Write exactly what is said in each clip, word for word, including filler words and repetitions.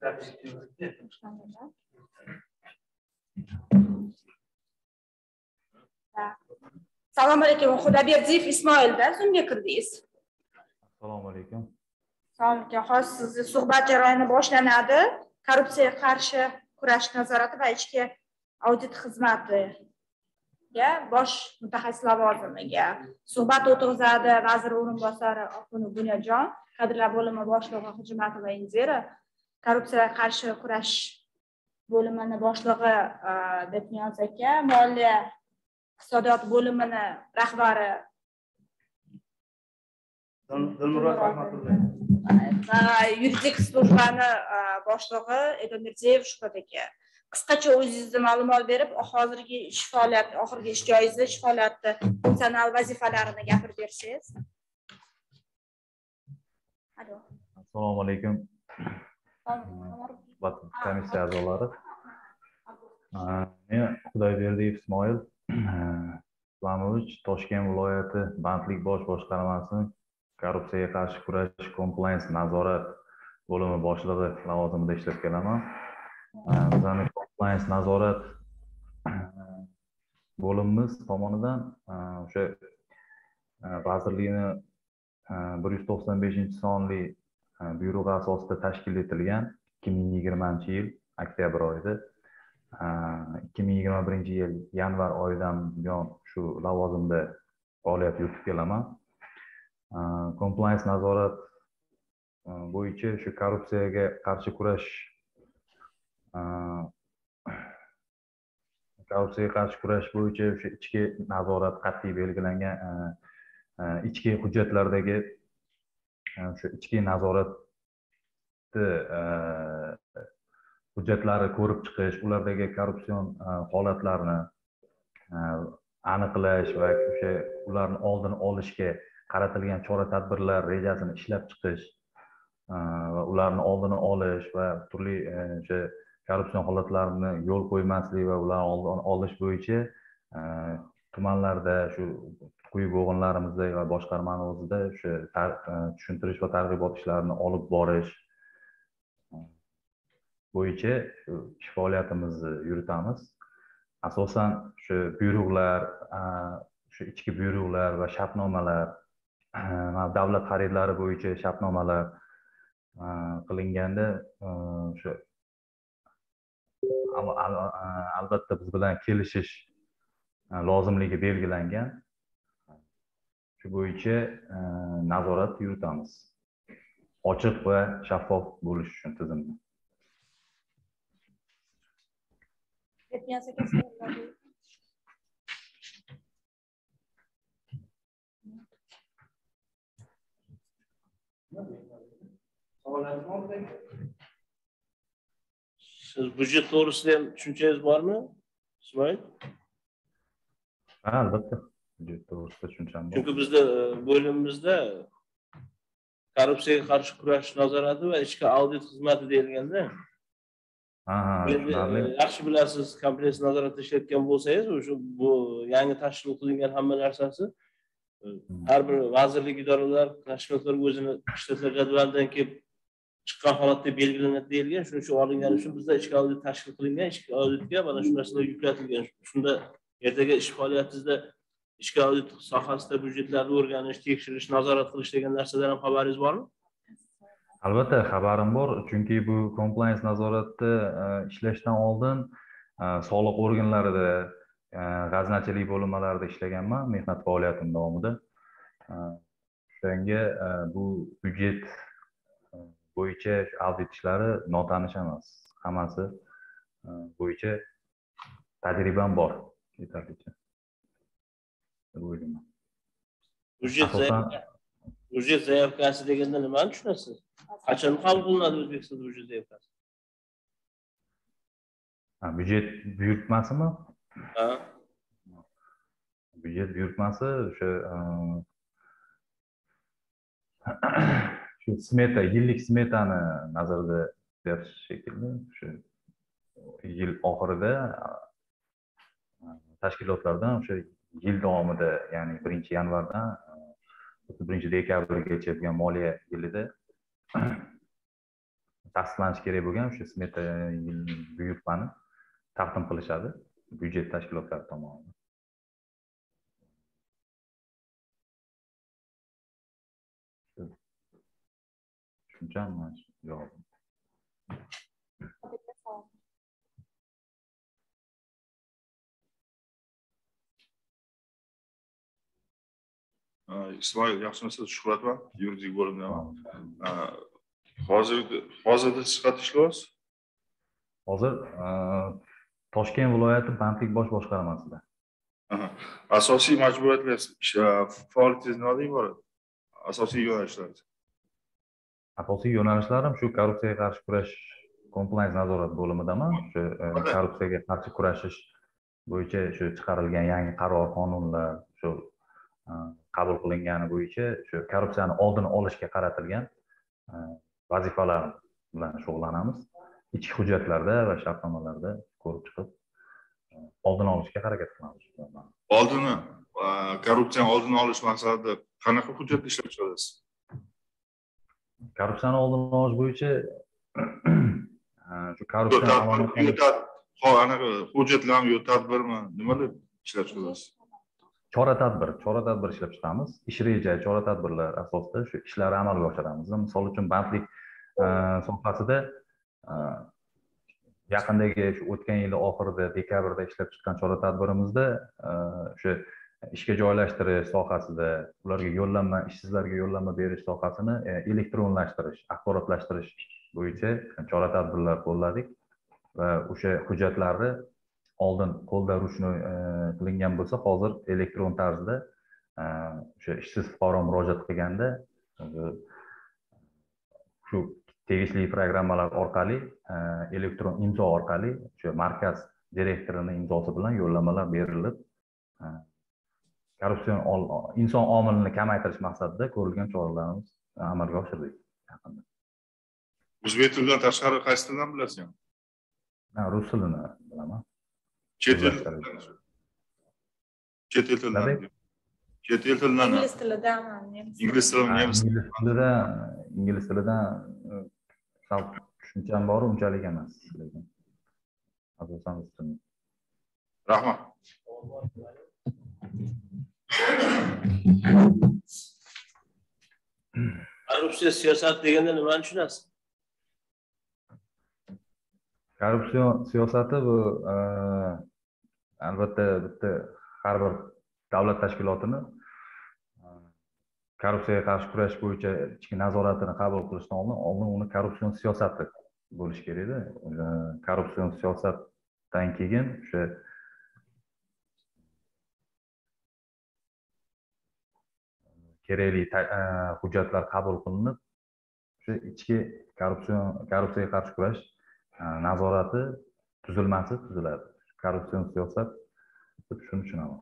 Assalomu alaykum. Xudoberdiyev Ismoilda Zoomga kirdingiz. Assalomu alaykum. Assalomu alaykum. Hozir sizni suhbat jarayoni boshlanadi. Korrupsiyaga qarshi kurash nazorati va ichki audit xizmatiga bosh mutaxassis lavozimiga suhbat o'tkazadi vazir o'rinbosari Oxunov Bunyodjon, kadrlar bo'limi boshlig'i Hujmatova Inzira, korrupsiyaga qarshi kurash bo'limini boshlig'i Betniyoz aka, moliya iqtisodiyot bo'limini rahbari Dilmurod Rahmatulloh va yuridik slujbani boshlig'i Edomirzayev Shuhrat aka. Qisqacha o'zingizni ma'lumot berib, hozirgi ish faoliyati, oxirgi ish joyingizni, ish faoliyati, funksional vazifalarini gapirib bersangiz. Alo. Assalomu alaykum. Suhbat komissiya a'zolari. Men Xudoberdiyev Ismoil Islamovich, Toshkent viloyati bandlik bosh boshqarmasining korrupsiyaga qarshi kurash compliance nazorat bo'limi boshlig'i lavozimida ishlab kelaman. Bizning compliance nazorat bo'limimiz tomonidan o'sha vazirlikning bir yuz to'qson beshinchi sonli buyrug'i asosida tashkil etilgan ikki ming yigirmanchi yil oktyabr oyida ikki ming yigirma birinchi yil yanvar oyidan buyon shu lavozimda faoliyat yuritib kelaman. Compliance nazorat bo'yicha shu korrupsiyaga qarshi kurash korrupsiyaga qarshi kurash bo'yicha o'sha ichki nazorat qat'iy belgilangan ichki hujjatlardagi o'sha ichki nazoratni hujjatlari ko'rib chiqish, ulardagi korrupsion holatlarni aniqlash va o'sha ularni oldini olishga qaratilgan chora-tadbirlar rejasini ishlab chiqish va ularni oldini olish va turli o'sha korrupsion holatlarni yo'l qo'ymaslik va ularni oldini olish bo'yicha tumanlarda shu quyi bo'g'inlarimizda va boshqarmani o'zida o'sha tushuntirish va targ'ibot ishlarini olib borish bo'yicha ish faoliyatimizni yuritamiz. Asosan shu buyruqlar, shu ichki buyruqlar va shartnomalar, davlat xaridlari bo'yicha shartnomalar qilinganda shu albatta biz bilan kelishish lozimligi belgilangan. Shu bo'yicha nazorat yuritamiz. Ochiq va shaffof bo'lish uchun tizimda. Siz budjet to'g'risida ham tushunchangiz bormi, Ismoil? Ha, albatta. Budjet to'g'risida tushuncham bor. Chunki bizda bo'limimizda korrupsiyaga qarshi kurash nazorati va ichki audit xizmati deyilganda, ha, yaxshi bilasiz, kompleks nazoratda ishlayotgan bo'lsangiz, o'sha bu yangi tashkil qilingan hamma narsasi har bir vazirlik, idoralar, tashkilotlar o'zini ishlatgan jadvaldan kelib chiqqan holatda belgilanadi deyilgan. Shuning uchun olingani uchun bizda ichki audit tashkil qilingan, ichki auditga mana shu narsalar yuklatilgan. Shunda ertaga ish faoliyatingizda ichki audit sohasida budjetlarni o'rganish, tekshirish, nazorat qilish degan narsadan ham xabaringiz bormi? Albatta xabarim bor, chunki bu compliance nazoratda ishlashdan oldin soliq organlarida, g'aznachilik bo'linmalarida ishlaganman mehnat faoliyatim davomida. Shunga bu budjet bo'yicha audit ishlari notanish emas. Hammasi bo'yicha tajribam bor yetarlicha. Budjet zaявkasi deganda nimani tushunasiz? Qachon qabul qilinadi O'zbekistonda budjet zaявkasi? Ha, budjet buyurtmasimi? Ha. Budjet buyurtmasi o'sha shu smeta, yillik smetani nazarda tutish shekilli, shu yil oxirida tashkilotlardan o'sha yil davomida, ya'ni birinchi yanvardan o'ttiz birinchi dekabrgacha bo'lgan moliya yilida tasdiqlanishi kerak bo'lgan o'sha smeta buyurtmani taqdim qilishadi byudjet tashkilotlari tomonidan. Tushunchami? Javob. Ismoil, yaxshimisiz? Shuhratman, yuridik bo'limdaman. Hozir hozirda siz qayerda ishlayapsiz? Hozir Toshkent viloyati bandlik bosh boshqarmasida. Asosiy majburiyatlar, faoliyatingiz nimadan iborat? Asosiy yo'nalishlaringiz? Asosiy yo'nalishlarim shu korrupsiyaga qarshi kurash compliance nazorat bo'limidaman. Shu korrupsiyaga qarshi kurashish bo'yicha shu chiqarilgan yangi qaror, qonunlar, shu qabul qilingani bo'yicha shu korrupsiyani oldini olishga qaratilgan vazifalar bilan shug'ullanamiz. Ichki hujjatlarda va shartnomalarda ko'rib chiqib oldini olishga harakat qilamiz. Oldini, korrupsiyani oldini olish maqsadida qanaqa hujjatlar ishlab chiqasiz? Korrupsiyani oldini olish bo'yicha shu korrupsiya anaqa hujjatlarmi yo tadbirmi, nimalar ishlab chiqasiz? Chora-tadbir, chora-tadbir ishlab chiqamiz. Ish reja, chora-tadbirlar asosida shu ishlarni amalga oshiramiz. Misol uchun bandlik sohasida yaqindagi shu o'tgan yil oxirida dekabrda ishlab chiqqan chora-tadbirimizda o'sha ishga joylashtirish sohasida, ularga yo'llanma, ishsizlarga yo'llanma berish sohasini elektronlashtirish, axborotlashtirish bo'yicha chora-tadbirlar qo'lladik va o'sha hujjatlarni oldin qo'lda ruchnoy qilingan bo'lsa, hozir elektron tarzda o'sha ishsiz fuqaro murojaat qilganda shu tegishli programmalar orqali elektron imzo orqali o'sha markaz direktorining imzosi bilan yo'llanmalar berilib, korrupsion inson omilini kamaytirish maqsadida ko'rilgan choralarimiz amalga oshirdik. O'zbek tilidan tashqari qaysi tildan bilasiz? Rus tilini bilaman. Chet el Chet el tilidan. Chet el tilidan. Ingliz tilidan, Ingliz tilidan, nemis tilidan, ingliz tilidan sal tushuncham bor, unchalik emas lekin. Asosan rus tilida. Rahmat. Korrupsiya siyosat deganda nimani tushunasiz? Korrupsiya siyosati bu albatta bitta har bir davlat tashkilotini korrupsiyaga qarshi kurash bo'yicha ichki nazoratini qabul qilishdan oldin oldin uni korrupsion siyosati bo'lishi kerak-da. Korrupsion siyosatdan keyin o'sha kerakli hujjatlar qabul qilinib, o'sha ichki korrupsiya korrupsiyaga qarshi kurash nazorati tuzilmasi tuziladi. Korrupsion siyosat deb shuni tushunaman.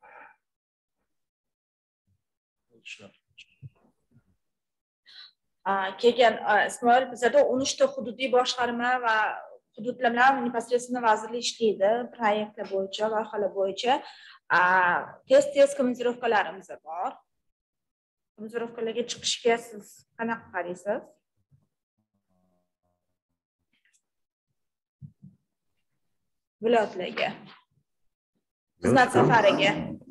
Keyin Ismoil, bizda o'n uchta hududiy boshqarma va hududlar bilan непосредственно vazirlik ishlaydi, proyektlar bo'yicha, loyihalar bo'yicha. Tez-tez komandirovkalarimiz bor. Komandirovkalarga chiqishga siz qanaqa qaraysiz? Viloyatlarga. Xizmat safariga.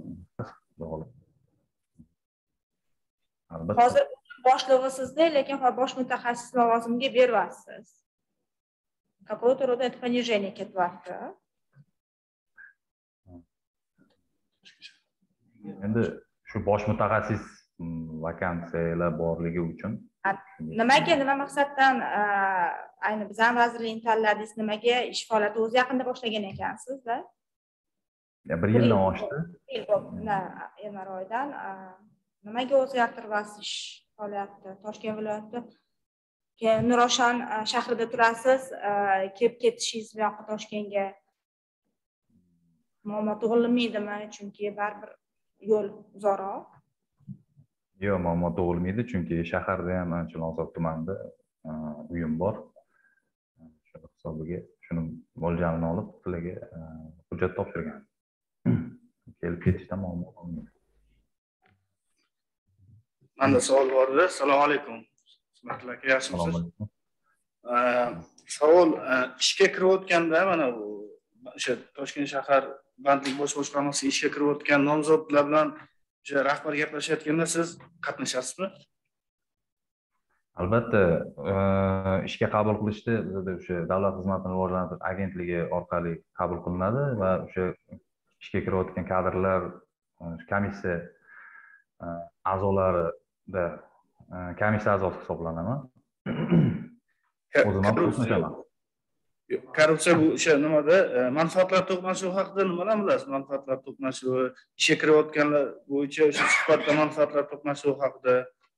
Hozir boshlig'isizda, lekin bosh mutaxassis lavozimiga beryapsiz. Какое-то рода это понижение ketyapti. Endi shu bosh mutaxassis vakansiyalar borligi uchun nimaga, nima maqsaddan ayni bizning vazirlikni tanladingiz, nimaga ish faoliyati o'zi yaqinda boshlagan ekansiz-da? bir yildan oshdi. yanvar oyidan nimaga o'zgartiryapsiz ish faoliyatni? Toshkent viloyati keyin Nurafshon shahrida turasiz, kelib ketishingiz bu yoqqa Toshkentga muammo tug'ilmaydimi? Chunki baribir yo'l uzoqroq. Yo'q, muammo tug'ilmaydi, chunki shaharda ham Chilonzor tumanida uyim bor. Shu hisobiga shuni mo'ljalini olib, sizlarga hujjat topshirgan. Kelib ketishda muammo bo'lmaydi. Manda savol bor edi. Assalomu alaykum. Rahmat aka, yaxshimisiz? savol ishga kirayotganda mana bu o'sha Toshkent shahar bandlik bosh boshqarmasi ishga kirayotgan nomzodlar bilan o'sha rahbar gaplashayotganda siz qatnashasizmi? Albatta, ishga qabul qilishda bizda o'sha Davlat xizmatini rivojlantirish agentligi orqali qabul qilinadi va o'sha ishga kirayotgan kadrlar komissiya a'zolarida komissiya a'zosi hisoblanaman. O'zim ham qo'shnishaman. Korrupsiya bu o'sha nimada manfaatlar to'qnashuvi haqida nimalar bilasiz? Manfaatlar to'qnashuvi, ishga kirayotganlar bo'yicha o'sha suhbatda manfaatlar to'qnashuvi haqida.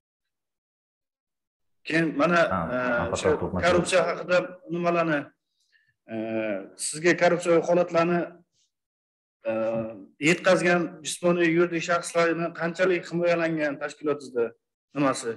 Keyin mana o'sha korrupsiya haqida nimalarni sizga korrupsiya holatlarini yetkazgan jismoniy yuridik shaxslarni qanchalik himoyalangan tashkilotingizda nimasi?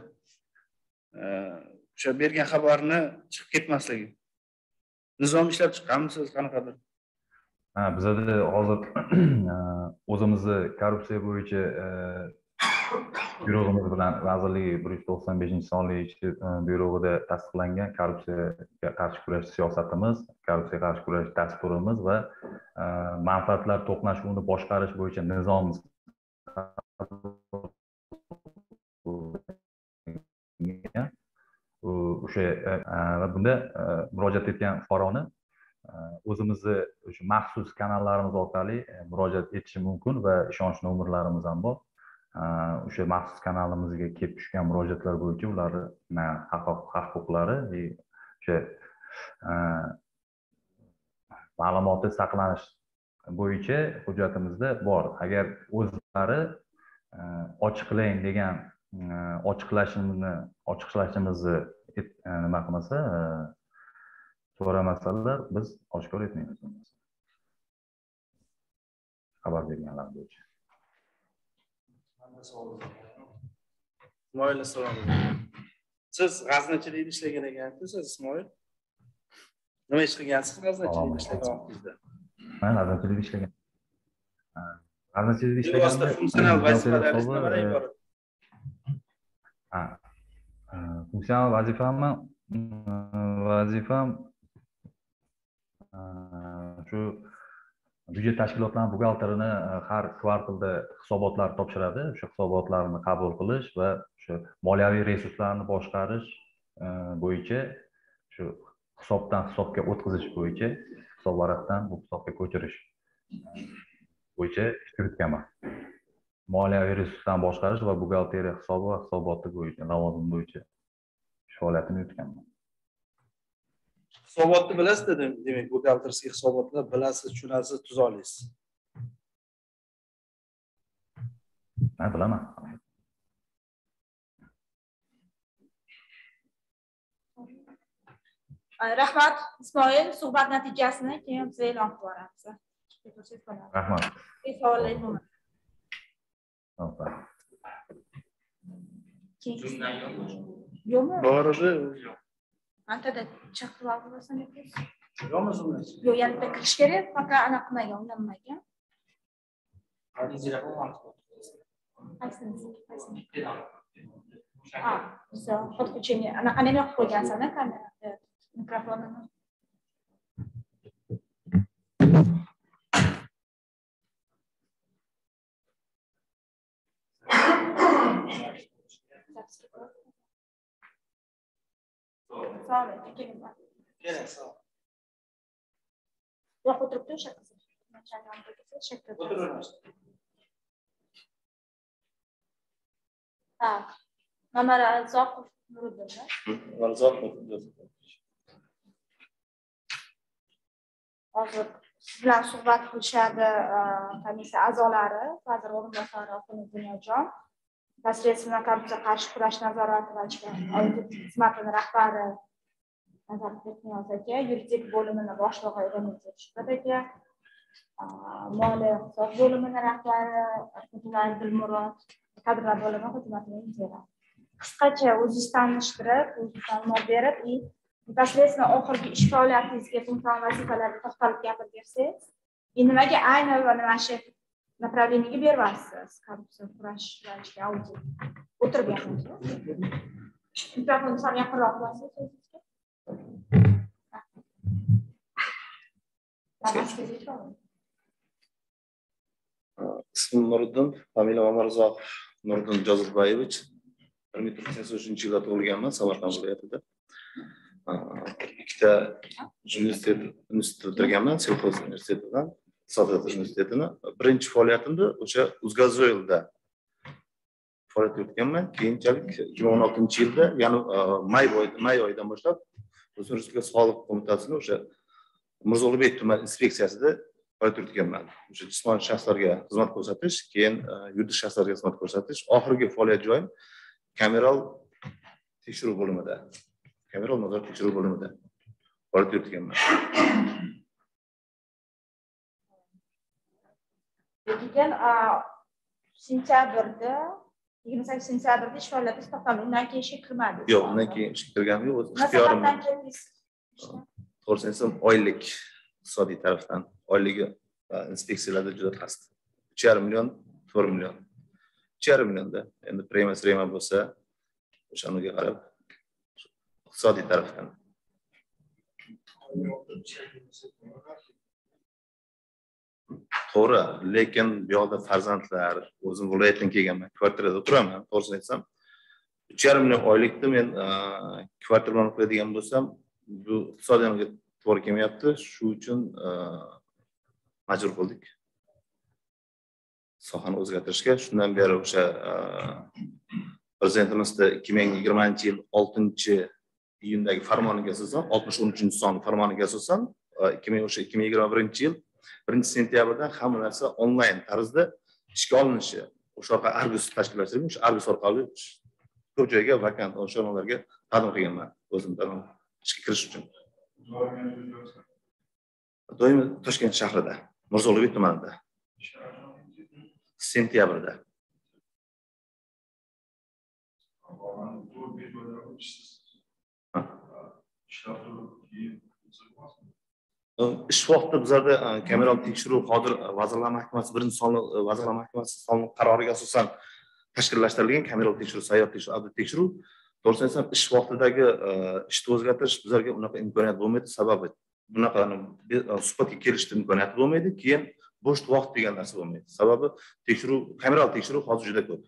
O'sha bergan xabarni chiqib ketmasligi. Nizom ishlab chiqqanmisiz qanaqadir? Ha, bizda hozir o'zimizni korrupsiya bo'yicha byurog'imiz bilan vazirlik bir yuz to'qson beshinchi sonli byurog'ida tasdiqlangan korrupsiyaga qarshi kurash siyosatimiz, korrupsiyaga qarshi kurash dasturimiz va manfaatlar to'qnashuvini boshqarish bo'yicha nizomimiz o'sha va bunda murojaat etgan fuqaroni o'zimizni o'sha maxsus kanallarimiz orqali murojaat etishi mumkin va ishonch nomerlarimiz ham bor. O'sha maxsus kanalimizga kelib tushgan murojaatlar bo'yicha ularni haq-huquqlari o'sha ma'lumoti saqlanish bo'yicha hujjatimizda bor. Agar o'zlari ochiqlang degan ochiqlashimizni ochiqlashimizni nima qilmasa so'ramasalar biz oshkor etmaymiz xabar berganlar bo'yicha. Ismoil, assalomu alaykum. Siz g'aznachilikda ishlagan ekansiz, Ismoil? Nima ish qilgansiz g'aznachilikda ishlaganingizda? Men g'aznachilikda ishlagan. G'aznachilikda ishlaganda funksional vazifalaringiz nimadan iborat? Ha. Funksional vazifamni vazifam shu byudjet tashkilotlarining buxgalterini har kvartalda hisobotlar topshiradi. O'sha hisobotlarni qabul qilish va o'sha moliyaviy resurslarni boshqarish bo'yicha shu hisobdan hisobga o'tkazish bo'yicha hisob varaqdan bu hisobga ko'chirish bo'yicha ish yuritganman. Moliyaviy resurslarni boshqarish va buxgalteriya hisobi va hisoboti bo'yicha lavozim bo'yicha faoliyatini yuritganman. Hisobotni bilasiz dedim, demak buxgalterskiy hisobotlar bilasiz, tushunasiz, tuza olasiz. Ha, bilaman. Rahmat Ismoil, suhbat natijasini keyin biz e'lon qilib boramiz. Rahmat. Savollar bo'lmadi. Yo'qmi? Bor edi. Antada chaqirib olmasan deb. Yo'qmi shunday? Yo'q, yana kirish kerak, faqat ana qilmagan, ulanmagan. Ha, все, подключение. Anaqa nima qilib qo'ygansan, kamera, mikrofonini. Sağ ol, gelin bak. Gelin, sağ ol. Yo'q, o'tirib tur, shakasi. O'tiramiz. Ha. Mamara Zoqov Nuriddin. Zoqov. Hozir siz bilan suhbat qilishadi komissiya a'zolari, vazir o'rinbosari Oxunudinojon, Dasturchilar korrupsiya qarshi kurash nazorati va ichki audit xizmatining rahbari Nazarbek Bekniyoz aka, yuridik bo'limini boshlig'i Eronizov Shuhrat aka, moliya hisob bo'limining rahbari Abdullayev Dilmurod, kadrlar bo'limi xizmatining mudiri. Qisqacha o'zingiz tanishtirib, o'zingiz ma'lumot berib, непосредственно oxirgi ish faoliyatingizga funksion vazifalarga to'xtalib gapirib bersangiz, nimaga ayni va nima shu направлениеga beryapsiz? Korrupsiya kurash va ichki audit. O'tirib gapirasiz. Mikrofonni sal yaqinroq qilasizmi o'zingizga? ismim Nuriddin, familiyam Omarzoqov Nuriddin Jozirbayevich. bir ming to'qqiz yuz uchinchi yilda tug'ilganman, Samarqand viloyatida. Ikkita universitet institutida bitirganman, Selxoz universitetidan, Iqtisodiyot universitetini. Birinchi faoliyatimda o'sha Uzgazoilda faoliyat yuritganman. Keyinchalik ikki ming o'n oltinchi yilda, ya'ni may may oyidan boshlab O'zbekiston Respublikasi Soliq qo'mitasini o'sha Mirzo-Ulug'bek tuman inspeksiyasida faoliyat yuritganman. O'sha jismoniy shaxslarga xizmat ko'rsatish, keyin yuridik shaxslarga xizmat ko'rsatish, oxirgi faoliyat joyim kameral tekshiruv bo'limida, kameral nazorat tekshiruv bo'limida faoliyat yuritganman. Keyin sentyabrda, yigirma sakkiz sentyabrda ish faoliyatingiz to'xtadi. Undan keyin ishga kirmadingiz. Yo'q, undan keyin ishga kirganim yo'q, o'z ixtiyorim. To'g'risini aytsam, oylik iqtisodiy tarafdan oyligi inspeksiyalarda juda past. uch yarim million, to'rt million. uch yarim millionda. Endi prema srema bo'lsa, o'shanga qarab iqtisodiy tarafdan. To'g'ri, lekin bu yoqda farzandlar, o'zim viloyatdan kelganman, kvartirada turaman, to'g'risini aytsam, uch yarim million oylikda men kvartira bilan qo'yadigan bo'lsam, bu iqtisodiyotga to'g'ri kelmayapti. Shu uchun majbur bo'ldik sohani o'zgartirishga. Shundan beri o'sha prezidentimizda ikki ming yigirmanchi yil oltinchi iyundagi farmoniga asosan, oltmish uchinchi sonli farmoniga asosan, ikki ming o'sha ikki ming yigirma birinchi yil birinchi sentyabrdan hamma narsa onlayn tarzda ishga olinishi, o'sha orqali Argus tashkillashtirib, o'sha Argus orqali ko'p joyga vakant o'shalarga taqdim qilganman o'zimdan ishga kirish uchun. Doim Toshkent shahrida, Mirzo-Ulug'bek tumanida. Sentyabrda. Ish vaqtida bizlarda kameral tekshiruv hozir Vazirlar Mahkamasi birinchi sonli Vazirlar Mahkamasi sonli qaroriga asosan tashkillashtirilgan kameral tekshiruv, sayyor tekshiruv, audit tekshiruv. To'g'risini aytsam, ish vaqtidagi ishni o'zgartirish bizlarga unaqa imkoniyat bo'lmaydi. Sababi bunaqa suhbatga kelishdi imkoniyati bo'lmaydi, keyin bo'sh vaqt degan narsa bo'lmaydi. Sababi tekshiruv, kameral tekshiruv hozir juda ko'p.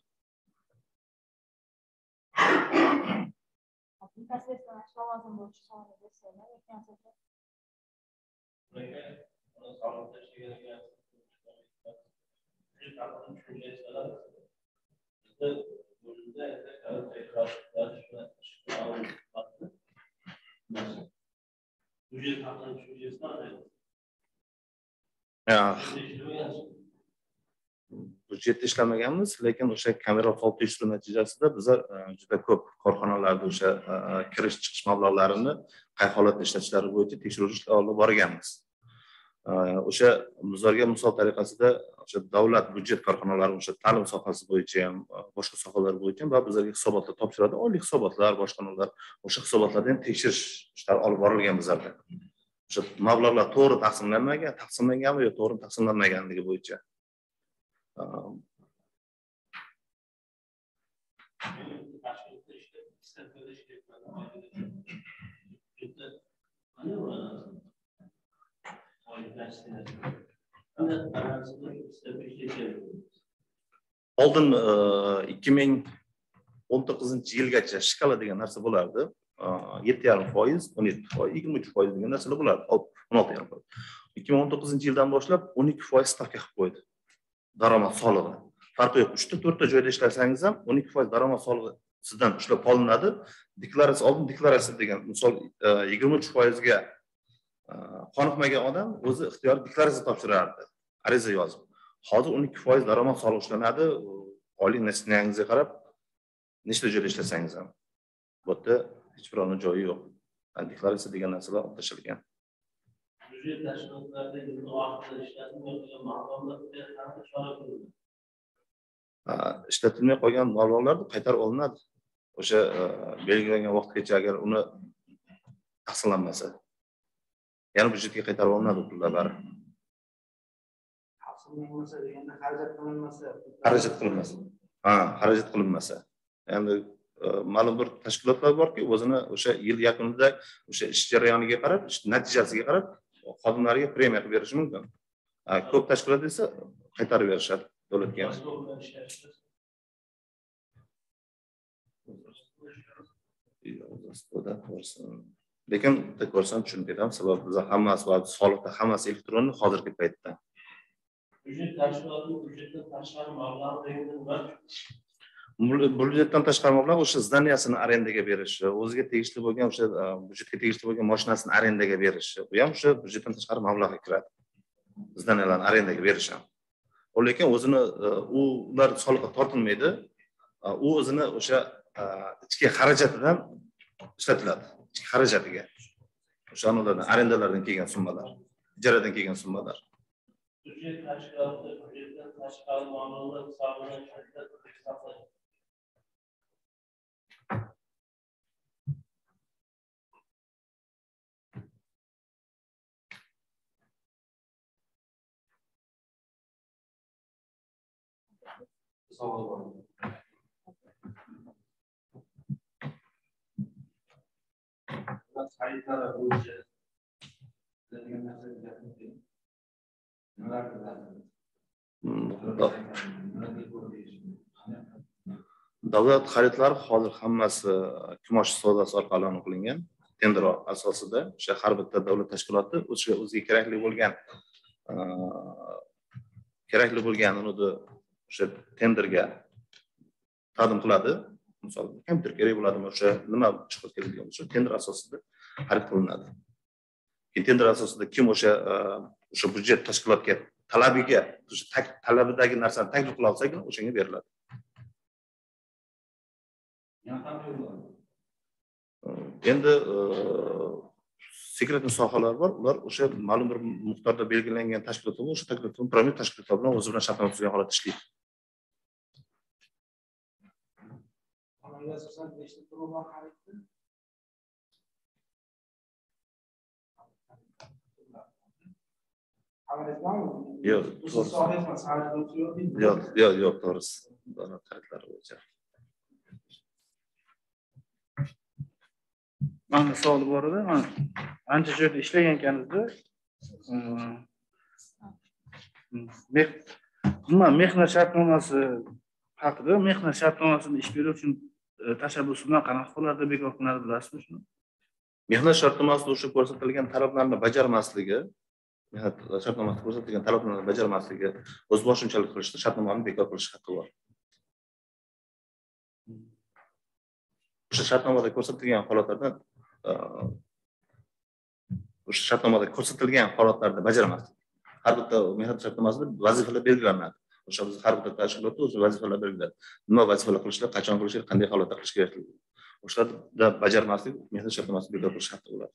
Budjetda ishlamaganmiz, lekin o'sha kameral faol tekshiruv natijasida bizlar juda ko'p korxonalarda o'sha kirish chiqish mablag'larini qay holatda ishlatishlari bo'yicha tekshirishlar olib borganmiz. O'sha bizlarga misol tariqasida o'sha davlat budjet korxonalari o'sha ta'lim sohasi bo'yicha ham, boshqa sohalar bo'yicha ham bizlarga hisobotlar topshiradi, oylik hisobotlar, boshqa narsalar, o'sha hisobotlarni ham tekshirish ishlari olib borilgan bizlarda. O'sha mablag'lar to'g'ri taqsimlanmagan, taqsimlanganmi yoki to'g'ri taqsimlanmaganligi bo'yicha. Oldin ikki ming o'n to'qqizinchi yilgacha shkala degan narsa bo'lardi. yetti yarim foiz, o'n yetti foiz, yigirma uch foiz degan narsalar bo'lardi. o'n olti yarim foiz. ikki ming o'n to'qqizinchi yildan boshlab o'n ikki foiz stavka qilib qo'ydi. Daromad solig'i. Farqi yo'q. uchta to'rtta joyda ishlasangiz ham o'n ikki foiz daromad solig'i sizdan ushlab qolinadi. Deklaratsiya oldin deklaratsiya degan, misol yigirma uch foizga qoniqmagan odam o'zi ixtiyor deklaratsiya topshirardi, ariza yozib. Hozir o'n ikki foiz daromad solig'i ushlanadi. Oylik nasibangizga qarab nechta joyda ishlasangiz ham. Bu yerda hech birovning joyi yo'q. Deklaratsiya degan narsalar olib tashlangan. Budjet tashkilotlarida yilni vaqtida ishlatilmagan mablag'lar qanday chora ko'rildi? Ishlatilmay qolgan mablag'lar qaytarib olinadi. O'sha belgilangan vaqtgacha agar uni taqsimlanmasa, yana budjetga qaytarib olinadi pullar bari. Taqsimlanmasa deganda xarajat qilinmasa, xarajat qilinmasa. Ha, xarajat qilinmasa. Endi ma'lum bir tashkilotlar borki, o'zini o'sha yil yakunida o'sha ish jarayoniga qarab, ish natijasiga qarab xodimlariga premiya qilib berishi mumkin. Ko'p tashkilot esa qaytarib berishadi davlatga. Lekin ko'rsam tushunib ketaman, sababi biz hammasi va soliqda hammasi elektron hozirgi paytda. Byudjet tashkiloti byudjetdan tashqari mablag' nima? Byudjetdan tashqari mablag' o'sha zdaniyasini arendaga berishi, o'ziga tegishli bo'lgan o'sha byudjetga tegishli bo'lgan mashinasini arendaga berishi, bu ham o'sha byudjetdan tashqari mablag'ga kiradi. Zdaniyalarni arendaga berishi. Lekin o'zini ular soliqqa tortilmaydi. U o'zini o'sha ichki xarajatidan ishlatiladi. Ichki xarajatiga. O'sha ulardan arendalardan kelgan summalar, ijaradan kelgan summalar. Byudjet tashkiloti byudjetdan tashqari mablag'lar hisobidan hisoblanadi. Xaridlar bo'yicha davlat xaridlari hozir hammasi kumush savdosi orqali qilingan. Tender asosida o'sha har bitta davlat tashkiloti o'sha o'ziga kerakli bo'lgan kerakli bo'lgan uni o'sha tenderga taqdim qiladi. Misol kompyuter kerak bo'ladimi, o'sha nima chiqib keladigan bo'lsa, tender asosida xarid qilinadi. Keyin tender asosida kim o'sha o'sha byudjet tashkilotga talabiga, o'sha talabidagi narsani taklif qila olsa, o'shanga beriladi. Endi sekretli sohalar bor, ular o'sha ma'lum bir miqdorda belgilangan tashkilot bilan o'sha taklif promil tashkilotlar bilan o'zi bilan shartnoma tuzgan holatda ishlaydi. Yo'q, yo'q, yo'q, yo'q, to'g'risi. Davlat xaridlari bo'yicha. Mana savol bor edi. Men ancha joyda ishlagan ekanmiz-da. Nima mehnat shartnomasi haqida, mehnat shartnomasini ish berish uchun tashabbusidan qanaqa hollarda bekor qilinadi bilasizmi shuni? Mehnat shartnomasida o'sha ko'rsatilgan talablarni bajarmasligi, mehnat shartnomasida ko'rsatilgan talablarni bajarmasligi, o'z boshimchalik qilishda shartnomani bekor qilish haqqi bor. O'sha shartnomada ko'rsatilgan holatlarda o'sha shartnomada ko'rsatilgan holatlarda bajarmaslik. Har bitta mehnat shartnomasida vazifalar belgilanadi. O'sha biz har bitta tashkilotda o'sha vazifalar belgilanadi. Nima vazifalar qilishlar, qachon qilishlar, qanday holatda qilish kerakligi. O'shalarda bajarmaslik mehnat shartnomasini bekor qilish haqqi bo'ladi.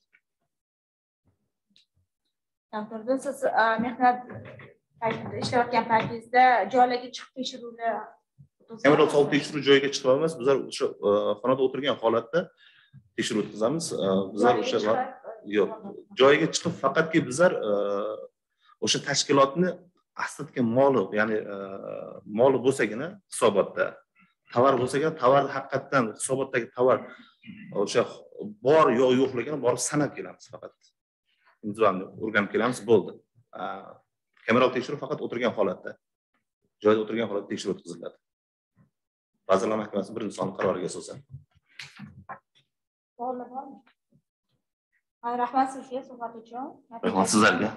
Doktor, siz mehnat paytida ishlayotgan paytingizda joylarga chiqib tekshiruvlar Emerald Salt tekshiruv joyiga chiqib olamiz. Bizlar o'sha xonada o'tirgan holatda tekshiruv o'tkazamiz. Bizlar o'sha yo'q, joyiga chiqib faqatki bizlar o'sha tashkilotni aslidagi moli, ya'ni moli bo'lsagina hisobotda, tovar bo'lsagina tovarni haqiqatan hisobotdagi tovar o'sha bor yo yo'qligini borib sanab kelamiz faqat. Individualni o'rganib kelamiz, bo'ldi. Kameral tekshiruv faqat o'tirgan holatda, joyda o'tirgan holatda tekshiruv o'tkaziladi. Vazirlar Mahkamasi birinchi sonli qaroriga asosan. Savollar bormi? Rahmat sizga suhbat uchun. Rahmat sizlarga.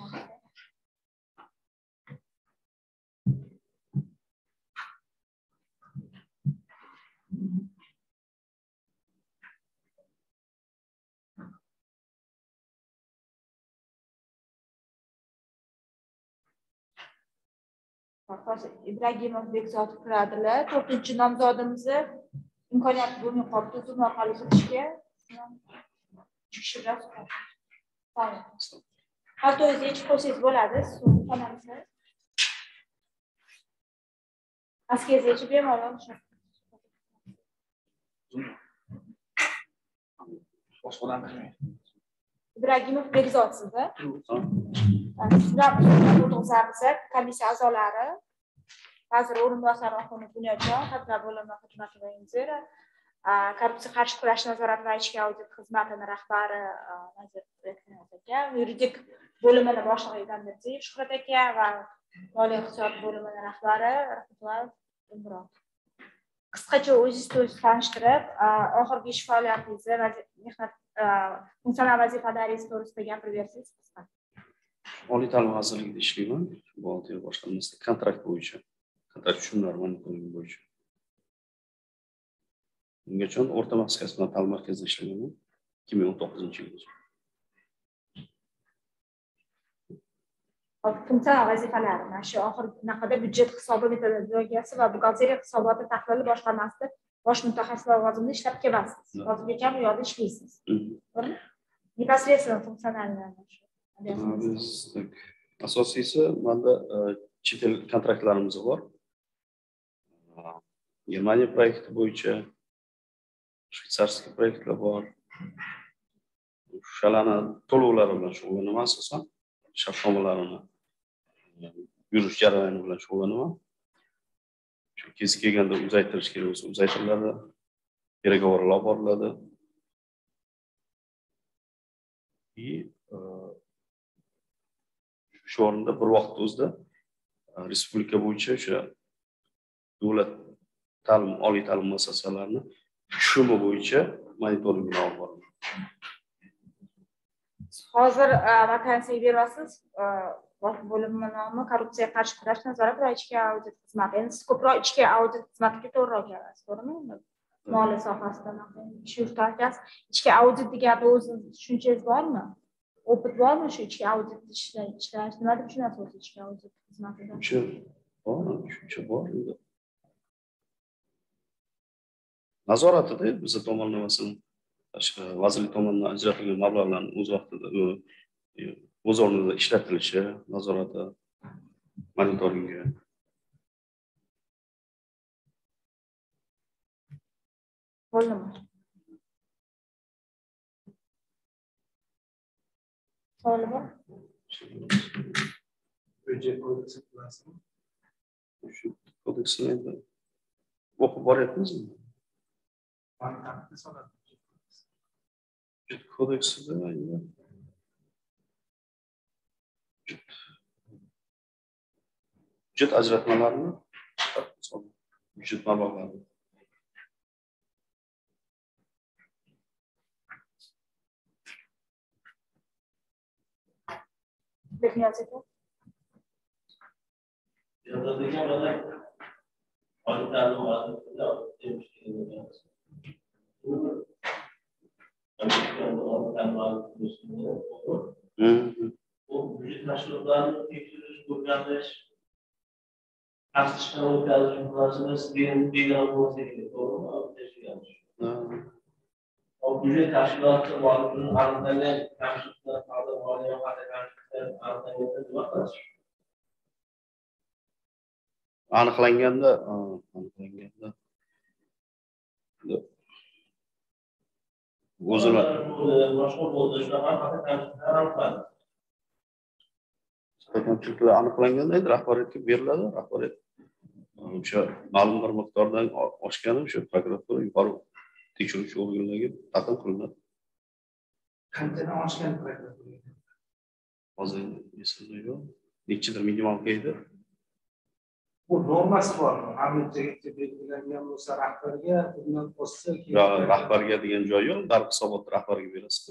Ibragimov Bekzod kiradilar. to'rtinchi nomzodimizni imkoniyat bo'lmay qoldi, Zoom orqali o'tishga. Chiqishi bilan suhbat. Haftangizni yechib qo'ysangiz bo'ladi, siz xonamizda. Maskangizni yechib bemalol o'sha. Ibragimov Bekzod sizda. Sizlar o'tkazamiz, komissiya a'zolari, vazir o'rinbosari Oxunov Bunyodjon, xatlar bo'limi xizmati va injira, korrupsiya qarshi kurash nazorati va ichki audit xizmatini rahbari aka, yuridik bo'limini boshlig'i Egamberdiyev Shuhrat aka va moliya iqtisod bo'limining rahbari Rahmatulloyev Umrov. Qisqacha o'zingizni o'zingiz tanishtirib, oxirgi ish faoliyatingizni va mehnat funksional vazifalaringiz to'g'risida gapirib bersangiz qisqa. Oliy ta'lim vazirligida ishlayman. Buxgalteriya boshqarmasida kontrakt bo'yicha, kontrakt tushumlari monitoringi bo'yicha. Ungacha o'rta maxsus kasb ta'lim markazida ishlaganman ikki ming o'n to'qqizinchi yilgacha. Funksional vazifalar mana shu oxirgi byudjet hisobi metodologiyasi va buxgalteriya hisoboti tahlili boshqarmasida bosh mutaxassis lavozimida ishlab kelasiz. Hozirgacha bu yerda ishlaysiz. To'g'rimi? Непосредственно funksionallar shu. Biz asosiysi menda chet el kontraktlarimiz bor. Germaniya proyekti bo'yicha shvetsarskiy proyektlar bor. Shularni to'lovlari bilan shug'ullanaman asosan. Shartnomalarini yurish jarayoni bilan shug'ullanaman. Shu kez kelganda uzaytirish kerak bo'lsa uzaytiriladi. Переговорlar olib boriladi. Shu o'rinda bir vaqt o'zida respublika bo'yicha o'sha davlat ta'lim, oliy ta'lim muassasalarini tushumi bo'yicha monitoring olib boraman. Hozir vakansiya berasiz. Bo'limning nomi korrupsiyaga qarshi kurash nazorati va ichki audit xizmati. Endi siz ko'proq ichki audit xizmatiga to'g'riroq kelasiz, to'g'rimi? Moliya sohasida ish yurtasiz. Ichki audit deganda o'zi tushunchangiz bormi? Opit bormi shu ichki audit ishlash? Nima deb tushunasiz o'zi ichki audit xizmatida? Shu bor, shuncha bor. Nazoratida biz tomonidan masalan vazirlik tomonidan ajratilgan mablag'larni o'z vaqtida o'z o'rnida ishlatilishi, nazorati, monitoringi. Bo'ldimi? Savol bor? Byudjet kodeksi bilasizmi? Shu kodeksni endi o'qib boryapmizmi? Byudjet kodeksida byudjet ajratmalarini, byudjet mablag'larini Bekniyozov. Yozadigan mana oliy ta'lim vazirligida bu byudjet tashkilotlarini tekshirish, o'rganish, tafsishdan o'tkazish munosabati degan degan bo'lsa kerak, to'g'rimi? Byudjet tashkiloti moliyaviy aniqlangan kamchiliklar, moliya aniqlanganda aniqlanganda o'zini boshqa bo'ldi shunaqa kamchiliklar aniqlandi. kamchiliklar aniqlanganda endi rahbariyatga beriladi. Rahbariyat o'sha ma'lum bir miqdordan oshgani o'sha prokuratura yuqori tekshiruvchi organlarga taqdim qilinadi. Qanchadan oshgan prokuratura? Hozir esimda yo'q. Nechidir minimalka edi. Bu normasi bormi? Hammaga belgilangan bo'lsa rahbarga, bundan o'tsa rahbarga degan joyi yo'q. Darb hisobot rahbarga berasiz.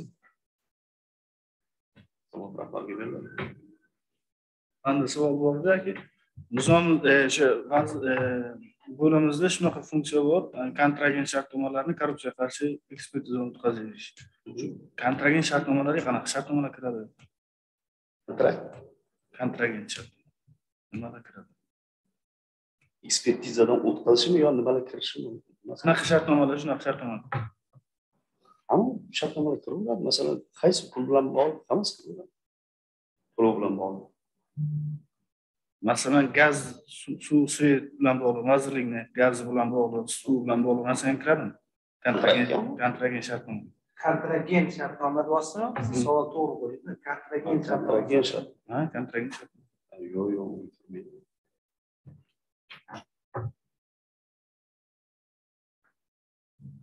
Hisobot rahbarga beriladi. Endi savol borda-ki, nizom o'sha bo'limimizda shunaqa funksiya bor. Kontragent shartnomalarni korrupsiyaga qarshi ekspertiza o'tkazish. Kontragent shartnomalariga qanaqa shartnomalar kiradi? Kontrakt. Kontragent shartnoma. Nimalar kiradi? Ekspertizadan o'tkazishmi yo nimalar kirishimi? Qanaqa shartnomalar, shunaqa shartnomalar. Hamma shartnomalar kiriladi. Masalan, qaysi pul bilan bog'liq, hammasi kiriladi. To'lov bilan bog'liq. Masalan, gaz, suv, svet bilan bog'liq, vazirlikni gazi bilan bog'liq, suv bilan bog'liq narsa ham kiradimi? Kontragent, kontragent shartnoma. Kontragent shartnoma bo'lsa, savol to'g'ri bo'ladi. Kontragent shartnoma. Ha, kontragent shartnoma. Yo'q, yo'q.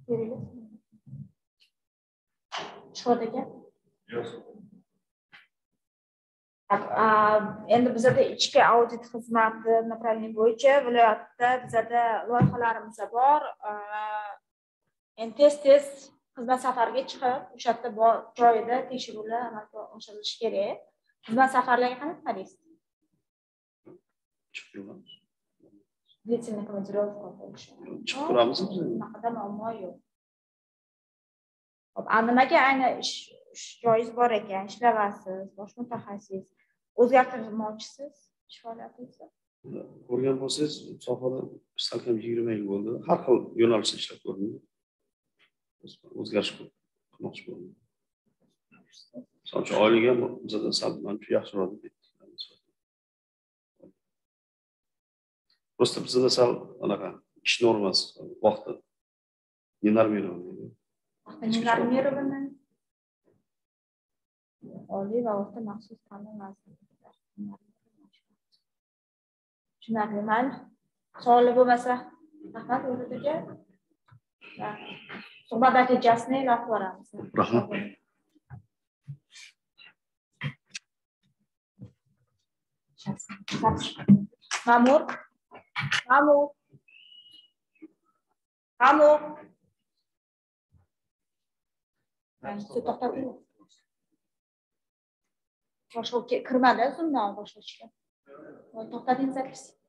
Shuhrat aka? Endi bizada ichki audit xizmati направление bo'yicha viloyatda bizada loyihalarimiz bor. Endi tez-tez xizmat safariga chiqib, o'sha yerda joyida tekshiruvlar amalga oshirilishi kerak. Xizmat safarlariga qanday qaraysiz? Chiqib turamiz. Длительный командировка bo'lishi. Chiqib turamiz biz. Bunaqada muammo yo'q. Hop, nimaga ayni ish joyingiz bor ekan, ishlayapsiz, bosh mutaxassis, o'zgartirmoqchisiz ish faoliyatingizni? Ko'rgan bo'lsangiz, sohada salkam yigirma yil bo'ldi. Har xil yo'nalishda ishlab ko'rdim. O'zgarish qilmoqchi bo'ldim. Misol uchun oylik ham bizada sal mancha yaxshiroq deb. Просто bizada sal anaqa ish normasi vaqti nenormirованный. Nenormirованный. Oliy va o'rta maxsus ta'lim vazirligidir. Tushunarli. Mayli. Savol bo'lmasa, rahmat o'rtaga. Suhbat natijasini e'lon qilamiz. Rahmat. Ma'mur. Ma'mur. Ma'mur. Siz to'xtating. Boshqa kirmadi, zundan boshlashga. To'xtating, zapising.